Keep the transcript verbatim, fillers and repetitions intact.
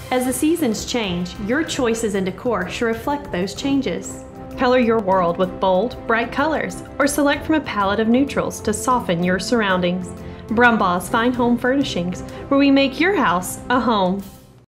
As the seasons change, your choices in decor should reflect those changes. Color your world with bold, bright colors, or select from a palette of neutrals to soften your surroundings. Brumbaugh's Fine Home Furnishings, where we make your house a home.